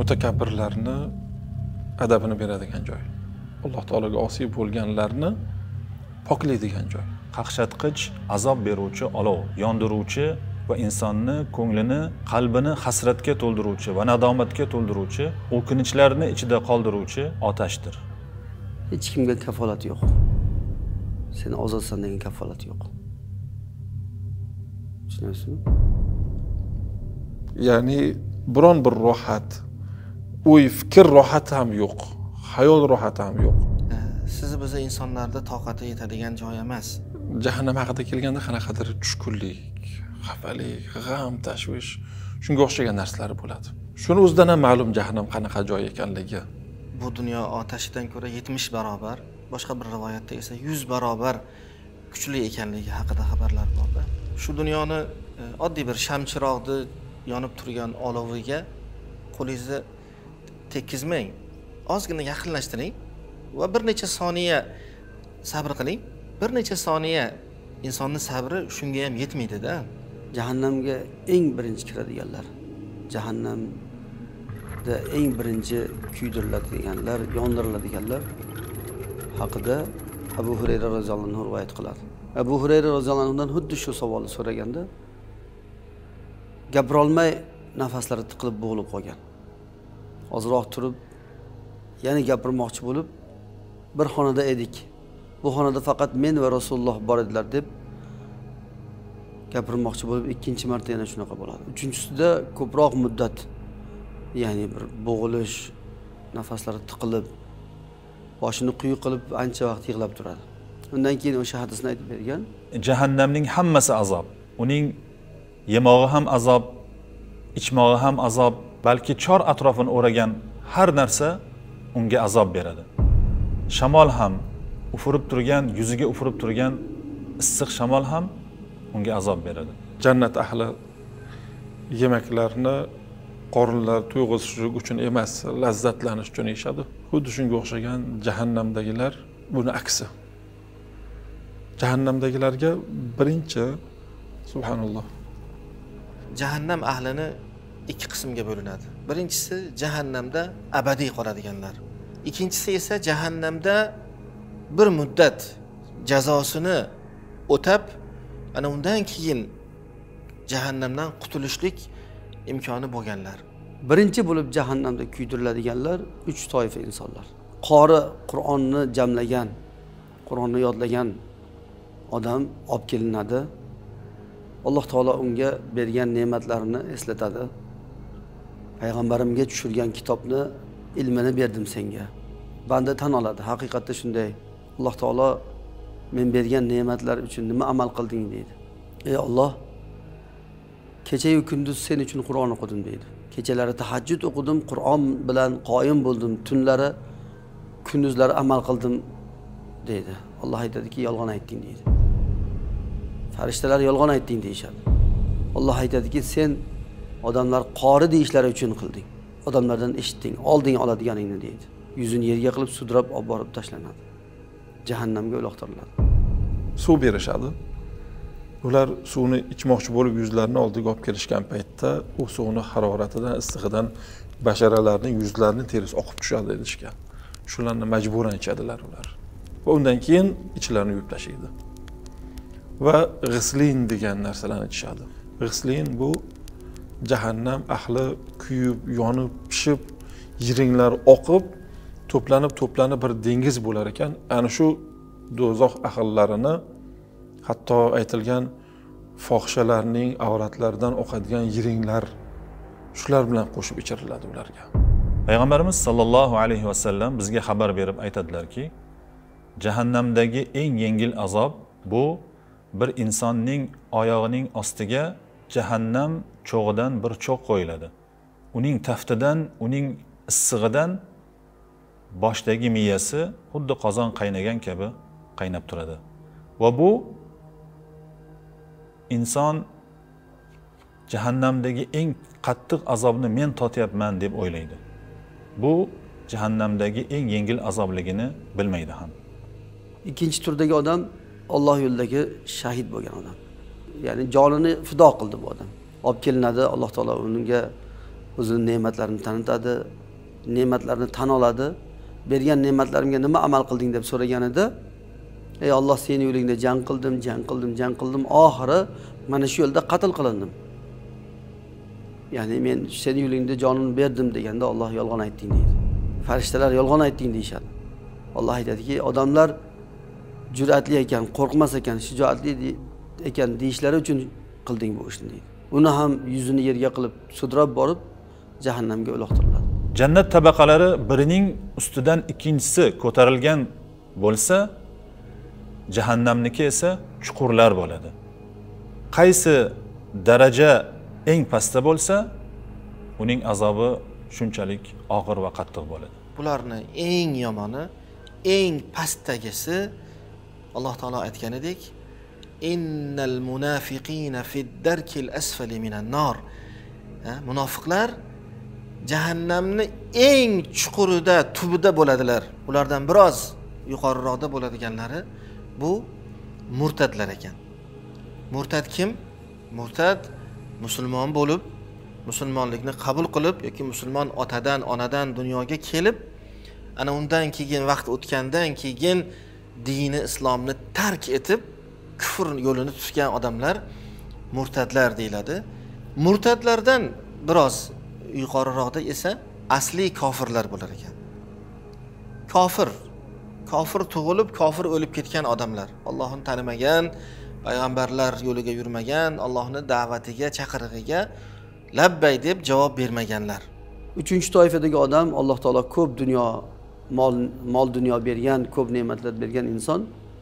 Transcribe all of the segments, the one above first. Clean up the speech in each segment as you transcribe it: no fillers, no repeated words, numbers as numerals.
mutakabbirlarni adabini beradigan joy. Alloh taologa osiy bo'lganlarni poklaydigan joy. Qaqshatqich, azob beruvchi olov, yondiruvchi va insonni ko'nglini, qalbini hasratga to'ldiruvchi va nadomatga to'ldiruvchi, o'kinchlarni ichida qoldiruvchi otashdir. Hech kimga kafolat yo'q. Sen ozodsan degan kafolat yo'q. Tushunasizmi? Ya'ni biron bir rohat, o'y, fikr rohati ham yo'q, hayol rohati ham yo'q. Sizni biz insonlarda toqati yetadigan joy emas. Jahannam haqida kelganda qanaqadir tushkunlik, xafalik, g'am, tashvish, shunga o'xshagan narsalar bo'ladi. Shuni o'zidan ham ma'lum jahannam qanaqa joy ekanligi. Bu dunyo otashidan ko'ra 70 barobar, boshqa bir rivoyatda esa 100 barobar kuchli ekanligi haqida xabarlar bor. Shu dunyoni oddiy bir shamchiroqni yonib turgan oloviga qo'lingizni tekkizmang. Ozgina yaqinlashtiring va bir necha soniya sabr qiling. Bir necha soniya insonning sabri shunga ham yetmaydi-da. Jahannamga eng birinchi kiradiganlar, jahannamda eng birinchi kuydiriladiganlar, yondiriladiganlar haqida Abu Hurayra roziyallohu anhu rivoyat qiladi. Abu Hurayra roziyallohu anhudan xuddi shu savolni so'raganda gapira olmay nafaslari tiqilib bo'g'ilib qolgan. Ozroq turib yana gapirmoqchi bo'lib bir xonada edik. Bu xonada faqat men va Rasululloh bor edilar deb gapirmoqchi bo'lib ikkinchi marta yana shunaqa bo'ladi. Uchinchisida ko'proq muddat, ya'ni bir bo'g'ilish, nafaslari tiqilib, boshini quyi qilib ancha vaqt yig'lab turadi. Undan keyin o'sha hadisni aytib bergan. Jahannamning hammasi azob. Uning yemog'i ham azob, ichmog'i ham azob, balki chor atrofini o'ragan har narsa unga azob beradi. Shamol ham ufurib turgan, yuziga ufurib turgan issiq shamol ham unga azob beradi. Jannat ahli yemeklarni qorinlar to'yg'izishlik uchun emas, lazzatlanish uchun yeyishadi. Xuddi shunga o'xshagan jahannamdagilar buni aksi. Jahannamdagilarga birinchi subhanalloh. Jahannam ahlini ikki qismga bo'linadi. Birinchisi jahannamda abadiy qoladiganlar. Ikkinchisi esa jahannamda bir muddat jazosini o'tab, ana undan keyin jahannamdan qutulishlik imkoni bo'lganlar. Birinchi bo'lib jahannamda kuydiriladiganlar 3 toifa insonlar. Qori Qur'onni jamlagan, Qur'onni yodlagan odam olib kelinadi. Alloh taolo unga bergan ne'matlarini eslatadi. Payg'ambarimga tushirgan kitobni ilmini berdim senga. Banda tan oladi, haqiqatda shunday. Alloh taolo men bergan ne'matlar uchun nima amal qilding deydi. Ey Alloh, kecha-yu kunduz sen uchun Qur'on o'qidim deydi. Kechalari tahajjud o'qidim, Qur'on bilan qoyim bo'ldim, tunlari, kunduzlari amal qildim deydi. Alloh aytadiki, yolg'on aytding deydi. Farishtalar yolg'on aytding deyishadi. Alloh aytadiki, sen odamlar qori deyishlari uchun qilding. Odamlardan eshitding, olding oladiganingni deydi. Yuzini yerga qilib sudrab olib borib tashlanadi. Jahannamga uloqtiriladi. Suv berishadi. Ular suvni ichmoqchi bo'lib yuzlarini oldiga olib kelishgan paytda u suvni haroratidan, issig'idan basharalarning yuzlarining terisi oqib tushadi deyishgan. Shularni majburan ichadilar ular. Va undan keyin ichlarini yuvib tashlaydi. Va g'islin degan narsalarni ichishadi. G'islin bu jahannam ahli kuyib, yonib, pishib, yiringlar oqib, to'planib bir dengiz bo'lar ekan. Ana shu do'zax ahllarini hatto aytilgan fohishalarning avratlaridan oqadigan yiringlar shular bilan qo'shib ichiriladi ularga. Payg'ambarimiz sollallohu alayhi vasallam bizga xabar berib aytadilarki, jahannamdagi eng yengil azob bu bir insonning oyog'ining ostiga jahannam cho'g'idan bir cho'g' qo'yiladi. Uning taftidan, uning issig'idan boshdagi miyasi xuddi qozon qaynagan kabi qaynab turadi. Va bu inson jahannamdagi eng qattiq azobni men totyapman deb o'ylaydi. Bu jahannamdagi eng yengil azobligini bilmaydi ham. Ikkinchi turdagi odam Alloh yo'lidagi shahid bo'lgan odam. Ya'ni jonini fido qildi bu odam. Olib kelinadi, Alloh taolo unga o'zini ne'matlarini tanitadi, ne'matlarni tan oladi. Bergan ne'matlarimga nima amal qilding deb so'raganida, ey Alloh, seni yo'lingda jang qildim, oxiri mana shu yo'lda qatl qilindim. Ya'ni men seni yo'lingda jonimni berdim deganda Alloh yolg'on aytding deydi. Farishtalar yolg'on aytding deyshadi. Alloh aytadiki, odamlar jur'atli ekan, qo'rqmas ekan, shijoatli ekan deyishlari uchun qilding bu ishni deydi. Uni ham yuzini yerga qilib sudrab borib jahannamga uloqtiriladi. Jannat tabaqalari birining ustidan ikkinchisi ko'tarilgan bo'lsa, jahannamniki esa chuqurlar bo'ladi. Qaysi daraja eng pastda bo'lsa, uning azobi shunchalik og'ir va qattiq bo'ladi. Bularni eng yomoni, eng pastdagisi Alloh taolo aytganidek, innal munafiqina fid darkil asfali minan nar. Munofiqlar jahannamni eng chuqurida, tubida bo'ladilar. Ulardan biroz yuqoriroqda bo'ladiganlari bu murtadlar ekan. Murtad kim? Murtad musulmon bo'lib, musulmonlikni qabul qilib yoki musulmon otadan, onadan dunyoga kelib, ana undan keyin vaqt o'tgandan keyin dini islomni tark etib kufr yo'lini tutgan odamlar murtadlar deyiladi. Murtadlardan biroz yuqoriroqda esa asli kofirlar bo'lar ekan. Kofir tug'ilib, kofir o'lib ketgan odamlar, Allohni tanimagan, payg'ambarlar yo'liga yurmagan, Allohning da'vatiga, chaqirig'iga labbay deb javob bermaganlar. Uchinchi toifadagi odam, Alloh taolo ko'p dunyo, mol dunyo bergan, ko'p ne'matlar bergan inson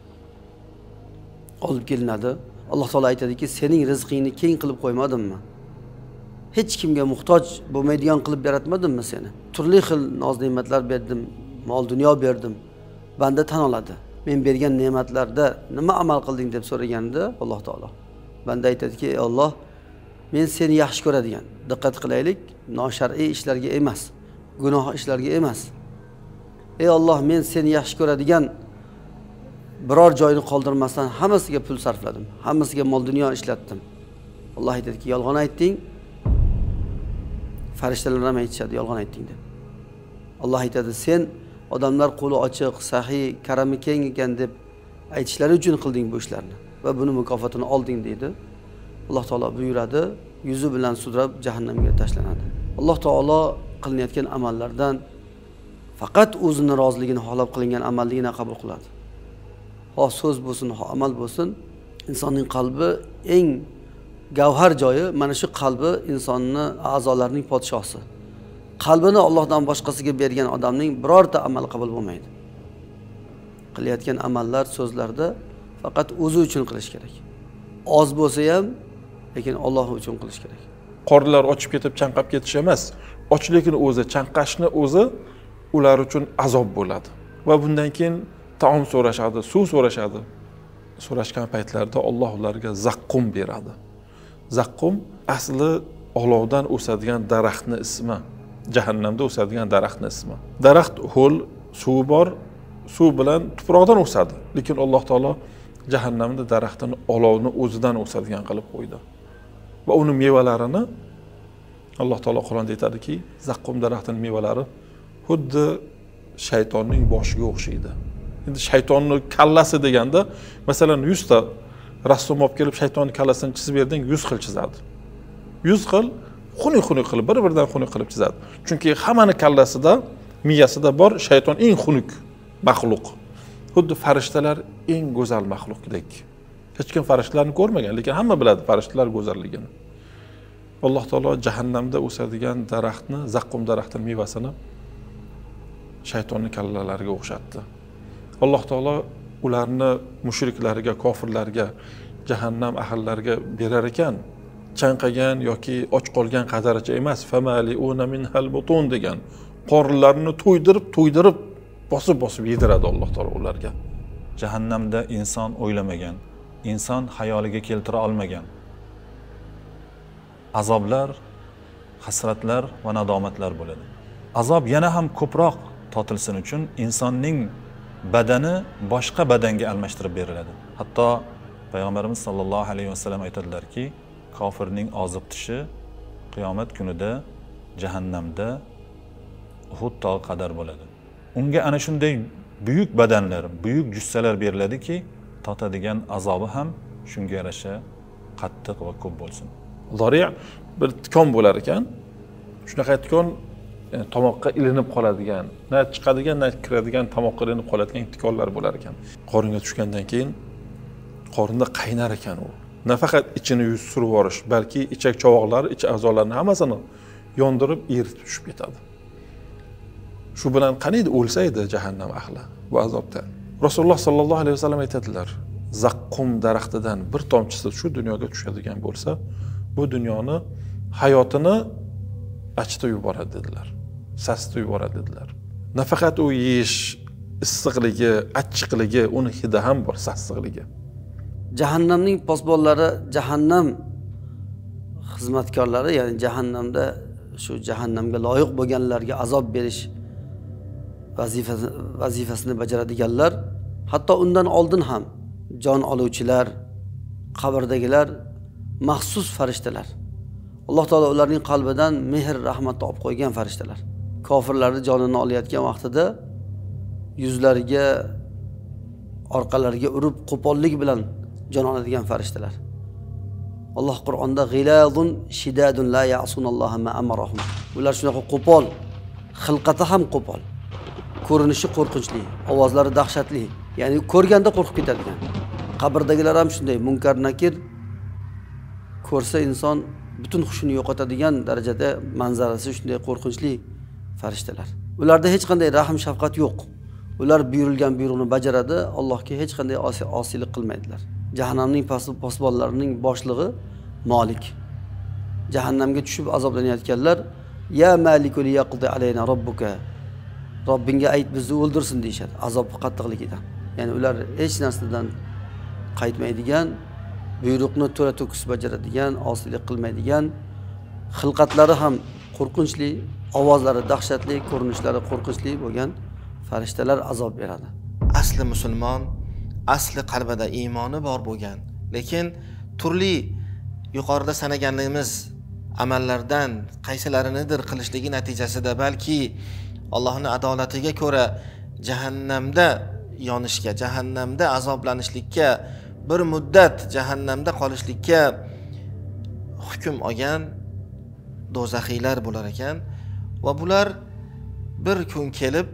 olib kelinadi. Alloh taolo aytadiki, sening rizqingni keng qilib qo'ymadimmi? Hech kimga muhtoj bo'lmaydigan qilib yaratmadimmi seni? Turli xil noz-ne'matlar berdim, mol dunyo berdim. Banda tan oladi. Men bergan ne'matlarda nima amal qilding deb so'raganda Alloh taolo banda aytadiki, ey Alloh, men seni yaxshi ko'radigan. Diqqat qilaylik, noshar'iy ishlarga emas, gunoh ishlarga emas. Ey Alloh, men seni yaxshi ko'radigan biror joyni qoldirmasdan hammasiga pul sarfladim, hammasiga mol dunyo ishlatdim. Alloh aytadiki, yolg'on aytding. Farishtalar ham aytishadi, yolg'on aytding deb. Alloh aytadi, sen odamlar qo'li ochiq, sahiy, karami keng ekan deb aytishlari uchun qilding bu ishlarni va buni mukofotini olding deydi. Alloh taolo buyuradi, yuzi bilan sudrab jahannamga tashlanadi. Alloh taolo qilinayotgan amallardan faqat o'zini roziligini xohlab qilingan amalligini qabul qiladi. Ho so'z bo'lsin, ho amal bo'lsin, insonning qalbi eng gavhar joyi, mana shu qalbi insonning a'zolarining podshosi. Qalbini Allohdan boshqasiga bergan odamning birorta amal qabul bo'lmaydi. Qilayotgan amallar, so'zlarda faqat o'zi uchun qilish kerak. Oz bo'lsa ham, lekin Alloh uchun qilish kerak. Qorlar ochib ketib chanqab ketish emas, ochlikni o'zi, chanqashni o'zi ular uchun azob bo'ladi. Va bundan keyin taom so'rashadi, suv so'rashadi. So'rashgan paytlarida Alloh ularga zaqqum beradi. Zaqqum asli olovdan o'sadigan daraxtning ismi. Jahannamda o'sadigan daraxtning ismi. Daraxt ho'l, suvi bor, suv bilan tuproqdan o'sadi. Lekin Alloh taolo jahannamda daraxtini olovni o'zidan o'sadigan qilib qo'ydi. Va uni mevalarini Alloh taolo Qur'onda aytadiki, zaqqum daraxtining mevalari xuddi shaytonning boshiga o'xshaydi. Endi shaytonning kallasi deganda, masalan 100 ta rassom olib kelib shaytonning kallasini chizib berding, 100 xil chizadi. 100 xil xunuk qilib, bir-biridan xunuk qilib chizadi. Chunki hammaning kallasida, miyasida bor shayton eng xunuk maxluq. Xuddi farishtalar eng go'zal maxluqdek. Hech kim farishtalarni ko'rmagan, lekin hamma biladi farishtalar go'zalligini. Alloh taolo jahannamda o'sadigan daraxtni, zaqqum daraxtining mevasini shaytonning kallalariga o'xshatdi. Alloh taolo ularni mushriklarga, kofirlarga, jahannam ahllariga berar ekan, chanqagan yoki och qolgan qadaricha emas, famaliuna minhal butun degan. Qorlarini to'ydirib bosib yediradi Alloh taolo ularga. Jahannamda inson o'ylamagan, inson xayoliga keltira olmagan azoblar, hasratlar va nadomatlar bo'ladi. Azob yana ham ko'proq totilsin uchun insonning badani boshqa badanga almashtirib beriladi. Hatto payg'ambarimiz sollallohu alayhi vasallam aytadilarki, kofirning oziq tishi qiyomat kunida jahannamda Uhud tog'i qadar bo'ladi. Unga ana shunday buyuk badanlar, buyuk jussalar beriladiki, totadigan azobi ham shunga yarasha qattiq va ko'p bo'lsin. Zoriya bir tikon bo'lar ekan. Shunaqa tikon tomoqqa ilinib qoladigan, na chiqadigan, na kiradigan, tomoqqa ilinib qoladigan tikonlar bo'lar ekan. Qoringa tushgandan keyin qorinda qaynar ekan u. Nafaqat ichini yuz surib yuborish, balki ichak chovoqlari, ich a'zolarini hammasini yondirib, eritib tushib ketadi. Shu bilan qaniydi o'lsa edi jahannam ahli bu azobda. Rasululloh sallallohu alayhi vasallam aytadilar, zaqqum daraxtidan bir tomchisi shu dunyoga tushadigan bo'lsa, bu dunyoni hayotini achitib yuboradi dedilar. Sasitib yuboradi dedilar. Nafaqat u yeyish issiqligi, achchiqligi, uni hidi ham bor, sassiqligi. Jahannamning posbonlari, jahannam xizmatkorlari, ya'ni jahannamda shu jahannamga loyiq bo'lganlarga azob berish vazifasini bajaradiganlar, hatto undan oldin ham jon oluvchilar, qabrdagilar maxsus farishtalar. Alloh taolo ularning qalbidan mehr, rahmatni olib qo'ygan farishtalar. Kofirlarning jonini olayotgan vaqtida yuzlariga, orqalariga urib qo'pollik bilan jon oladigan farishtalar. Alloh Qur'onda g'ilazun shidadun la ya'sunalloha ma amarahum. Ular shunaqa qo'pol, xilqati ham qo'pol. Ko'rinishi qo'rqinchli, ovozlari dahshatli. Ya'ni ko'rganda qo'rqib ketadigan. Qabrdagilar ham shunday, munkar nakir ko'rsa inson butun xushini yo'qotadigan darajada manzarasi shunday qo'rqinchli farishtalar. Ularda hech qanday rahm shafqat yo'q. Ular buyurilgan buyruqni bajaradi, Allohga hech qanday osiylik qilmaydilar. Jahannamning posbonlarining boshlig'i Malik. Jahannamga tushib azoblanayotganlar, ya Maliku liyaqdi alayna robbuka. Robbingga ayt bizni o'ldirsin deyshadi, azob qattiqligidan. Ya'ni ular hech narsadan qaytmaydigan, buyruqni to'la to'kis bajaradigan, osiylik qilmaydigan, xilqatlari ham qo'rqinchli, ovozlari dahshatli, ko'rinishlari qo'rqinchli bo'lgan farishtalar azob beradi. Asli musulmon, asli qalbida iymoni bor bo'lgan, lekin turli yuqorida sanaganligimiz amallardan qaysilarinidir qilishligi natijasida balki Allohning adolatiga ko'ra jahannamda yonishga, jahannamda azoblanishlikka, bir muddat jahannamda qolishlikka hukm olgan do'zaxiylar bo'lar ekan va bular bir kun kelib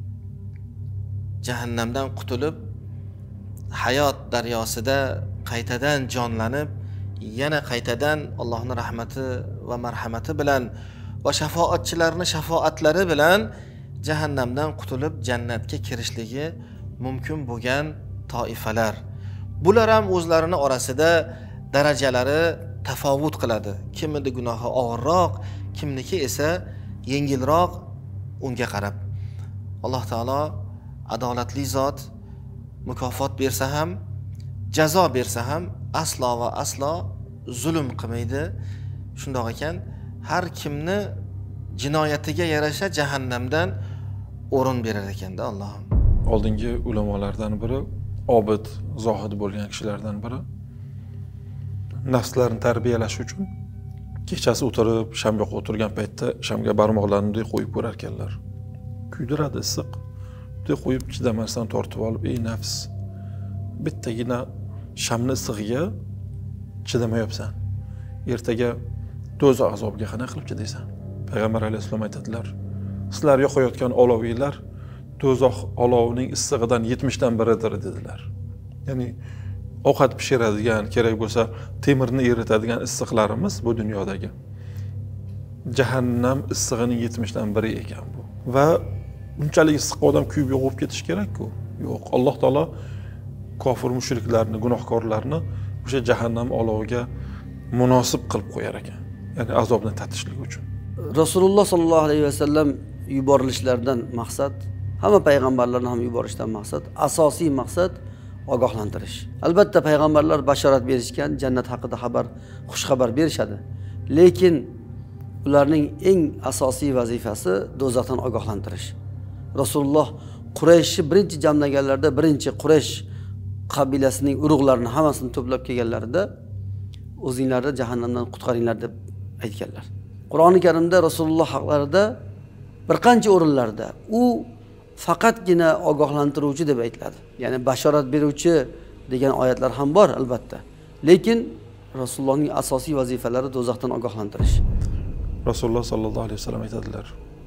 jahannamdan qutulib hayot daryosida qaytadan jonlanib, yana qaytadan Allohning rahmati va marhamati bilan va shafoatchilarning shafoatlari bilan jahannamdan qutulib jannatga kirishligi mumkin bo'lgan toifalar. Bular ham o'zlarini orasida darajalari tafovut qiladi. Kimniki gunohi og'irroq, kimniki esa yengilroq unga qarab. Alloh taolo adolatli zot, mukofot bersa ham, jazo bersa ham aslo va aslo zulm qilmaydi. Shundoq ekan, har kimni jinoyatiga yarasha jahannamdan o'rin berar ekanda Allohim. Oldingi ulamolardan biri, obid, zohid bo'lgan kishilardan biri nafslarini tarbiyalash uchun kechasi o'tirib, shamga o'tirgan paytda shamga barmoqlarini qo'yib ko'rar ekanlar. Kuydiradi issiq. Bunday qo'yib chidamasdan tortib olib, "Ey nafs, bittagina shamni issig'iga chidamayapsan. Ertaga do'zax azobiga qanaqa qilib chidaysan?" Payg'ambar alayhisalom aytadilar, "Sizlar yoqayotgan olovinglar do'zax olovining issig'idan 70 dan biridir" dedilar. Ya'ni ovqat pishiradigan, kerak bo'lsa temirni eritadigan issiqlarimiz bu dunyodagi jahannam issig'ining 70 dan biri ekan bu. Va bunchalik issiq odam kuyib yo'qib ketish kerak-ku? Yo'q. Alloh taolo kofir mushriklarni, gunohkorlarni o'sha jahannam oloviga munosib qilib qo'yar ekan. Ya'ni azobni tatishlik uchun. Rasululloh sollallohu alayhi vasallam yuborilishlaridan maqsad, hamma payg'ambarlarni ham yuborishdan maqsad, asosiy maqsad ogohlantirish. Albatta payg'ambarlar bashorat berishgan, jannat haqida xush xabar berishadi. Lekin ularning eng asosiy vazifasi do'zaxdan ogohlantirish. Rasululloh Qurayshni birinchi jamlaganlarida, birinchi Quraysh qabilasining urug'larini hammasini to'plab kelganlarida o'zinglarni jahannamdan qutqaringlar deb aytganlar. Qur'oni Karimda Rasululloh haqlarida bir qancha o'rinlarda u faqatgina ogohlantiruvchi deb aytiladi. Ya'ni bashorat beruvchi degan oyatlar ham bor albatta. Lekin Rasulullohning asosiy vazifalari do'zaxdan ogohlantirish. Rasululloh sallallohu alayhi vasallam aytadilar.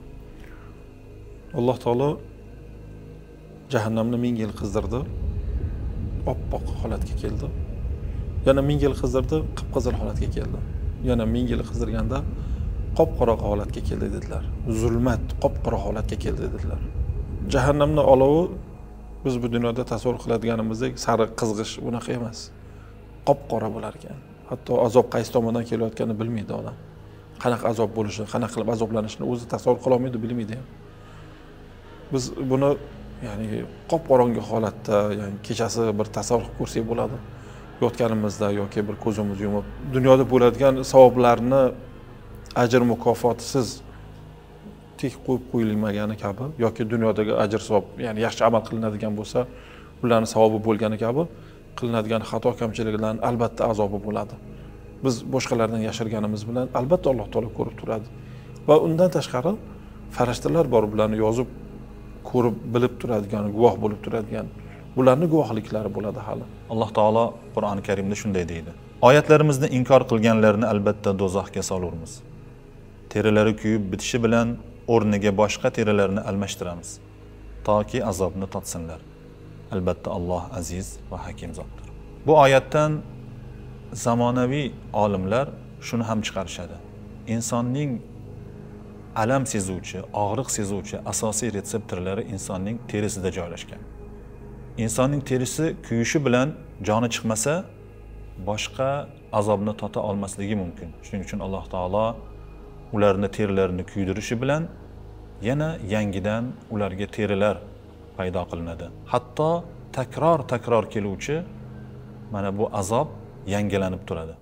Alloh taolo jahannamni 1000 yil qizdirdi, oppoq holatga keldi. Yana 1000 yil qizdirdi, qip-qizil holatga keldi. Yana 1000 yil qizdirganda qop-qora holatga keldi dedilar. Zulmat qop-qora holatga keldi dedilar. Jahannamni olovi biz bu dunyoda tasavvur qiladiganimizdek sariq qizg'ish bunaqa emas. Qop-qora bo'lar ekan. Hatto azob qaysi tomondan kelayotganini bilmaydi odam. Qanaqa azob bo'lishini, qanaqa qilib azoblanishini o'zi tasavvur qila olmaydi, bilmaydi ham. Biz buni ya'ni qop-qorong'i holatda, ya'ni kechasi bir tasavvur qilib ko'rsak bo'ladi. Yotganimizda yoki bir ko'zimizni yumib, dunyoda bo'ladigan savoblarni ajr mukofotisiz tek qo'yib qo'yilmagani kabi yoki dunyodagi ajr savob, ya'ni yaxshi amal qilinadigan bo'lsa, ularning savobi bo'lgani kabi qilinadigan xato kamchiliklarning albatta azobi bo'ladi. Biz boshqalardan yashirganimiz bilan albatta Alloh taolo ko'rib turadi. Va undan tashqari farishtalar bor, bularni yozib ko'rib bilib turadigan, guvoh bo'lib turadigan, bularning guvohliklari bo'ladi hali. Alloh taolo Qur'oni Karimda shunday deydi: oyatlarimizni inkor qilganlarni albatta do'zaxga solurmiz. Terilari kuyib bitishi bilan o'rniga boshqa terilarni almashtiramiz, toki azobni totsinlar. Albatta Alloh aziz va hakim zotdir. Bu oyatdan zamonaviy olimlar shuni ham chiqarishadi. Insonning alam sezuvchi, og'riq sezuvchi asosiy retseptorlari insonning terisida joylashgan. Insonning terisi kuyishi bilan joni chiqmasa, boshqa azobni tota olmasligi mumkin. Shuning uchun Alloh taolo ularni terilarini kuydirishi bilan yana yangidan ularga terilar paydo qilinadi. Hatto takror keluvchi mana bu azob yangilanib turadi.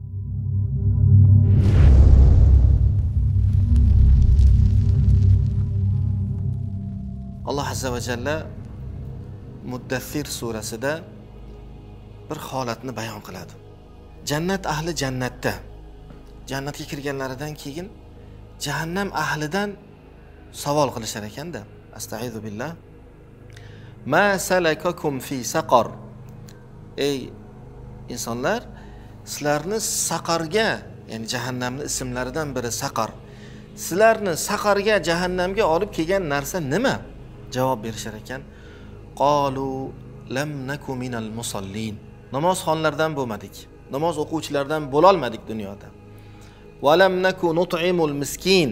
Alloh azza va jalla Muddathir surasida bir holatni bayon qiladi. Jannat ahli jannatda, jannatga kirganlaridan keyin jahannam ahlidan savol qilishar ekanda. Astag'izu billah. Ma salakakum fi saqar? Ey insonlar, sizlarni saqarga, ya'ni jahannamning ismlaridan biri saqar. Sizlarni saqarga, jahannamga olib kelgan narsa nima? Javob berishar ekan. Qalu lam naku minal musallin. Namozxonlardan bo'lmadik. Namoz o'quvchilardan bo'la olmadik dunyoda. Va lam naku nut'imul miskin.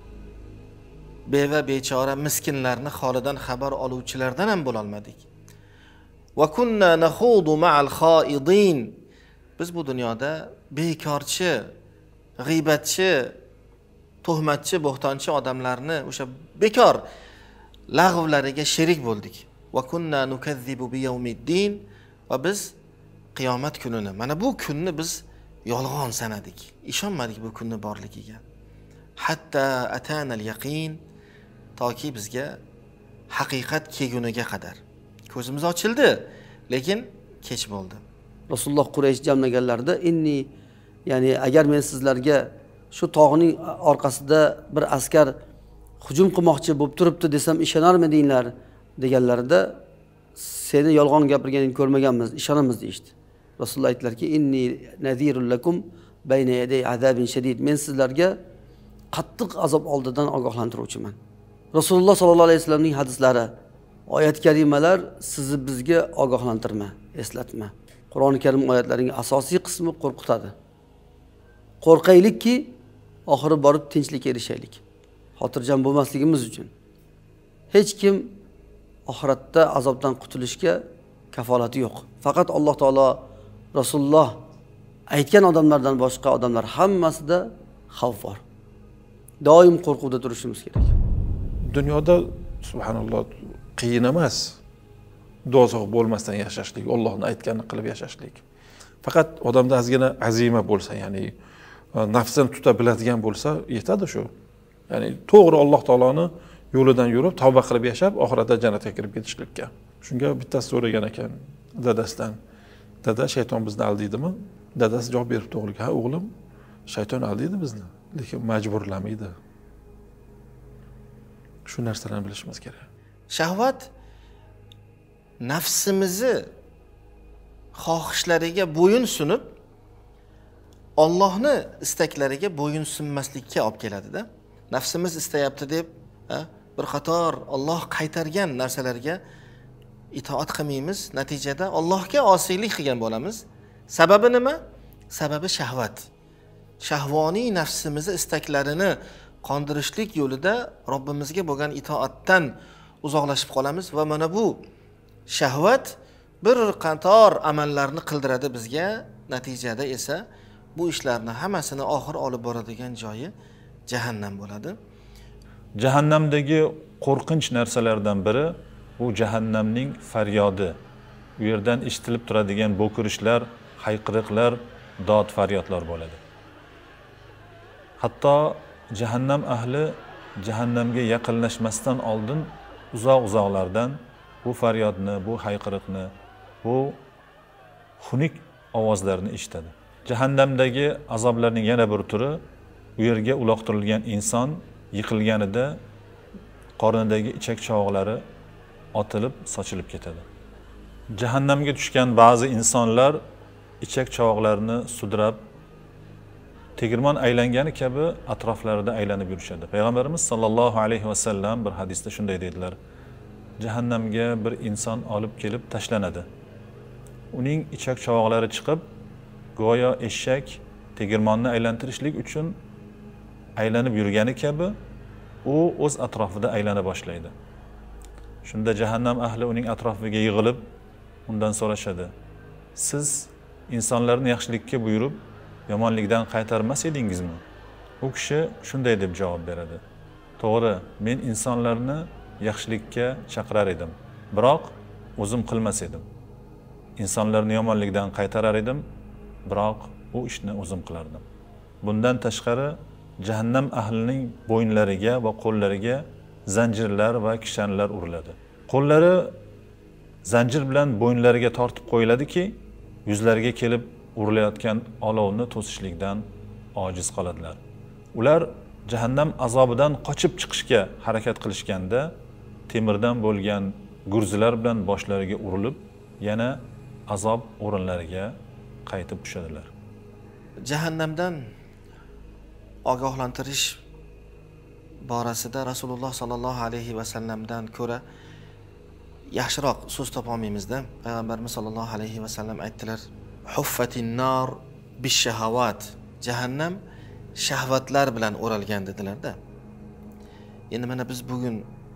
Beva bechora miskinlarni holidan xabar oluvchilardan ham bo'la olmadik. Va kunna nakhudu ma'al xoidin. Biz bu dunyoda bekorchi, g'iybatchi, tuhmatchi, bo'xtonchi odamlarni o'sha bekor lag'vlariga sherik bo'ldik. Va kunna nukazzibu biyawmiddin. Va biz qiyomat kunini, mana bu kunni biz yolg'on sanadik. Ishonmadik bu kunni borligiga. Hatta atana al-yaqin, toki bizga haqiqat kelguniga qadar. Ko'zimiz ochildi, lekin kech bo'ldi. Rasululloh Quraysh jamlaganlarida inni, ya'ni agar men sizlarga shu tog'ning orqasida bir askar hujum qilmoqchi bo'lib turibdi desam ishonarmidinglar deganlarida, seni yolg'on gapirganingni ko'rmaganmiz, ishonamiz deydi. Rasululloh aytdilarki, inni nazirul lakum bayna yaday azabin shadid. Men sizlarga qattiq azob oldidan ogohlantiruvchiman. Rasululloh sollallohu alayhi vasallamning hadislari, oyat karimalar sizni bizga ogohlantirma, eslatma. Qur'oni Karim oyatlarining asosiy qismi qo'rqitadi. Qo'rqaylikki, oxiri borib tinchlikka erishaylik. Xotirjam bo'lmasligimiz uchun. Hech kim oxiratda azobdan qutulishga kafolati yo'q. Faqat Alloh taolo, Rasululloh aytgan odamlardan boshqa odamlar hammasida xavf bor. Doim qo'rquvda turishimiz kerak. Dunyoda subhanalloh qiyin emas. Dozoq bo'lmasdan yashashlik, Allohning aytganini qilib yashashlik. Faqat odamda ozgina azima bo'lsa, ya'ni nafsini tuta biladigan bo'lsa, yetadi shu. Ya'ni to'g'ri Alloh taoloning yo'lidan yurib, tavba qilib yashab, oxiratda jannatga kirib ketishlikka. Shunga bittasi so'ragan ekan dadasidan. Dada, shayton bizni aldaydimi? Dadasi javob berib to'g'riga, ha o'g'lim, shayton aldaydi bizni. lekin majburlamaydi. Shu narsalarni bilishimiz kerak. Shahvat nafsimizni xohishlariga bo'yin sunib, Allohni istaklariga bo'yin sunmaslikka olib keladi-da. Nafsimiz istayapti deb, bir qator Alloh qaytargan narsalarga itoat qilmaymiz. Natijada Allohga osiylik qilgan bo'lamiz. Sababi nima? Sababi shahvat. Shahvoniy nafsimizni istaklarini qondirishlik yo'lida Robbimizga bo'lgan itoatdan uzoqlashib qolamiz va mana bu shahvat bir qator amallarni qildiradi bizga. Natijada esa bu ishlarni hammasini oxir olib boradigan joyi jahannam bo'ladi. Jahannamdagi qo'rqinch narsalardan biri bu jahannamning faryodi. U yerdan eshitilib turadigan bo'kirishlar, hayqiriqlar, dod faryodlar bo'ladi. Hatto jahannam ahli jahannamga yaqinlashmasdan oldin uzoq-uzoqlardan bu faryodni, bu hayqiriqni, bu xunuk ovozlarni eshitadi. Jahannamdagi azoblarning yana bir turi, u yerga uloqtirilgan inson yiqilganida qornidagi ichak chovoqlari otilib, sochilib ketadi. Jahannamga tushgan ba'zi insonlar ichak chovoqlarini sudrab, tegirmon aylangani kabi atroflarida aylanib yurishadi. Payg'ambarimiz sollallohu alayhi vasallam bir hadisda shunday dedilar: jahannamga bir inson olib kelib tashlanadi. Uning ichak chovoqlari chiqib, go'yo eshak tegirmonni aylantirishlik uchun aylanib yurgani kabi u o'z atrofida aylana boshlaydi. Shunda jahannam ahli uning atrofiga yig'ilib, undan so'rashadi: siz insonlarni yaxshilikka buyurib, yomonlikdan qaytarmas edingizmi? U kishi shunday deb javob beradi: to'g'ri, men insonlarni yaxshilikka chaqirar edim, biroq o'zim qilmas edim. İnsanlarni yomonlikdan qaytarar edim, biroq u ishni o'zim qilardim. Bundan tashqari jahannam ahlining bo'ynlariga va qo'llariga zanjirlar va kishanlar uriladi. Qo'llari zanjir bilan bo'ynlariga tortib qo'yiladiki, yuzlariga kelib urilayotgan olovni to'sishlikdan ojiz qoladilar. Ular jahannam azobidan qochib chiqishga harakat qilishganda temirdan bo'lgan gurzilar bilan boshlariga urilib, yana azob o'rinlariga qaytib tushadilar. Jahannamdan ogohlantirish borasida Rasululloh sallallohu alayhi va sallamdan ko'ra yaxshiroq so'z topolmaymizda. Payg'ambarimiz sallallohu alayhi va sallam aytdilar: "Huffatin nar bish-shahavat." Jahannam shahvatlar bilan o'ralgan dedilar-da. Endi mana biz bugun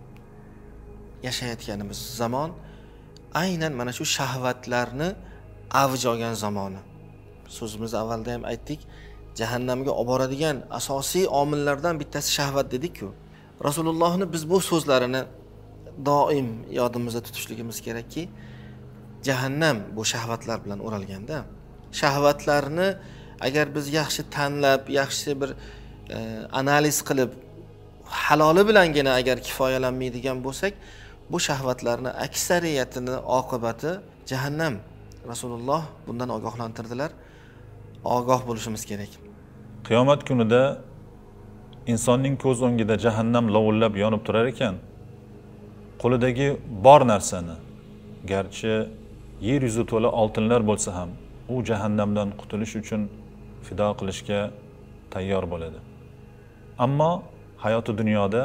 yashayotganimiz zamon aynan mana shu shahvatlarni avj olgan zamoni. So'zimiz avvalda ham aytdik, jahannamga olib boradigan asosiy omillardan bittasi shahvat dedik-ku. Rasulullohni biz bu so'zlarini doim yodimizda tutishligimiz kerakki, jahannam bu shahvatlar bilan o'ralganda, shahvatlarni agar biz yaxshi tanlab, yaxshi bir analiz qilib, haloli bilangina agar kifoyalanmaydigan bo'lsak, bu shahvatlarni aksariyatini oqibati jahannam. Rasululloh bundan ogohlantirdilar. Ogoh bo'lishimiz kerak. Qiyomat kunida insonning ko'z o'ngida jahannam lovullab yonib turar ekan, qo'lidagi bor narsani, garchi yer yuzi to'la oltinlar bo'lsa ham, u jahannamdan qutulish uchun fido qilishga tayyor bo'ladi. Ammo hayoti dunyoda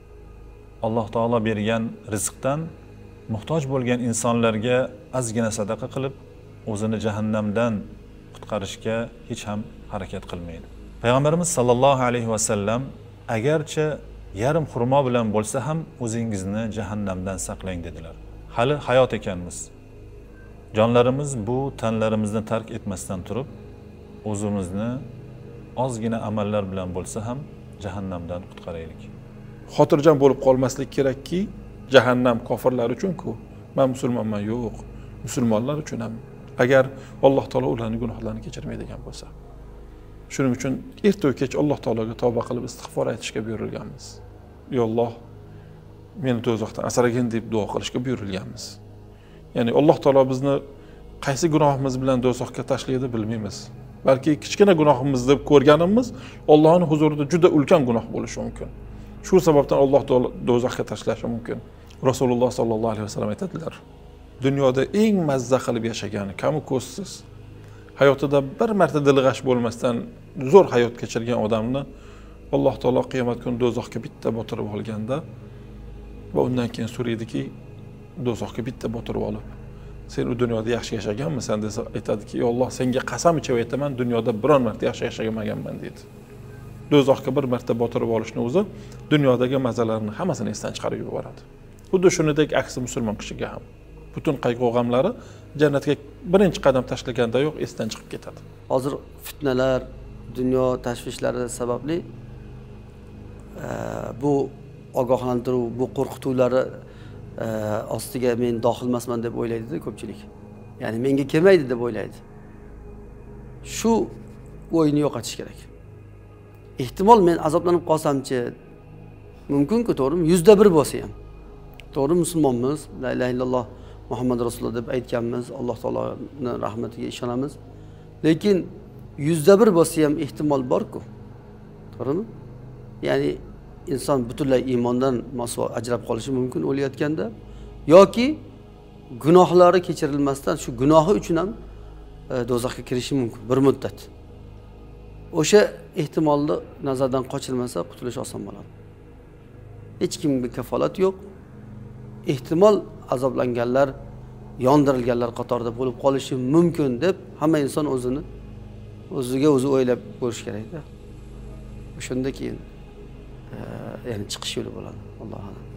Alloh taolo bergan rizqdan muhtoj bo'lgan insonlarga ozgina sadaqa qilib, o'zini jahannamdan qutqarishga hech ham harakat qilmaydi. Payg'ambarimiz sallallohu alayhi va sallam agarcha yarim xurmo bilan bo'lsa ham o'zingizni jahannamdan saqlang dedilar. Hali hayot ekanmiz. Jonlarimiz bu tanlarimizni tark etmasdan turib, o'zimizni ozgina amallar bilan bo'lsa ham jahannamdan qutqaraylik. Xotirjam bo'lib qolmaslik kerakki, jahannam kofirlar uchun-ku, men musulmonman yo'q, musulmonlar uchun ham. Agar Alloh taolo ularning gunohlarini kechirmaydigan bo'lsa. Shuning uchun erta kech Alloh taologa tavba qilib istig'for aytishga buyurilganmiz. Ey Alloh, meni do'zaxdan asragin deb duo qilishga buyurilganmiz. Ya'ni Alloh taolo bizni qaysi gunohimiz bilan do'zaxga tashlaydi bilmaymiz. balki kichkina gunohimiz deb ko'rganimiz Allohning huzurida juda ulkan gunoh bo'lishi mumkin. Shu sababdan Alloh do'zaxga tashlashi mumkin. Rasululloh sollallohu alayhi vasallam aytadilar: dunyoda eng mazza qilib yashagani, kami ko'zsiz, hayotida bir marta dilg'ash bo'lmasdan zo'r hayot kechirgan odamni Alloh taolo qiyomat kuni do'zaxga bitta botirib olganda va undan keyin so'raydiki, do'zaxga bitta botirib olib, sen u dunyoda yaxshi yashaganmisan desa, aytadiki, ey Alloh, senga qasam ichib aytaman, dunyoda biron marta yaxshi yashamaganman deydi. Do'zaxga bir marta botirib olishni o'zi dunyodagi mazalarni hammasini esdan chiqarib yuboradi. Xuddi shuningdek aksi musulmon kishiga ham butun qayg'u-g'amlari jannatga birinchi qadam tashlagandayoq esdan chiqib ketadi. Hozir fitnalar, dunyo tashvishlari sababli bu ogohlantiruv, bu qo'rqituvlari ostiga men dohil emasman deb o'ylaydi-da ko'pchilik. Ya'ni menga kelmaydi deb o'ylaydi. Shu o'yini yo'qotish kerak. Ehtimol men azoblanib qolsam-chi, mumkin-ku, to'g'rimi? 100% bo'lsa ham. To'g'ri, musulmonmiz, la ilaha illalloh Muhammad Rasululloh deb aytganmiz, Alloh taoloning rahmatiga ishonamiz. Lekin 100% bo'lsa ham ehtimol bor-ku. To'g'rimi? Ya'ni inson butunlay iymondan ajrab qolishi mumkin o'layotganda yoki gunohlari kechirilmasdan shu gunohi uchun ham do'zaxga kirishi mumkin bir muddat. O'sha ehtimolni nazardan qochirmasa qutulish oson bo'ladi. Hech kimga kafolat yo'q. Ehtimol azoblanganlar, yondirilganlar qatorida bo'lib qolishi mumkin deb hamma inson o'ziga o'zi o'ylab ko'rish kerak-da. O'shanda keyin ya'ni chiqish yo'li bo'ladi. Alloh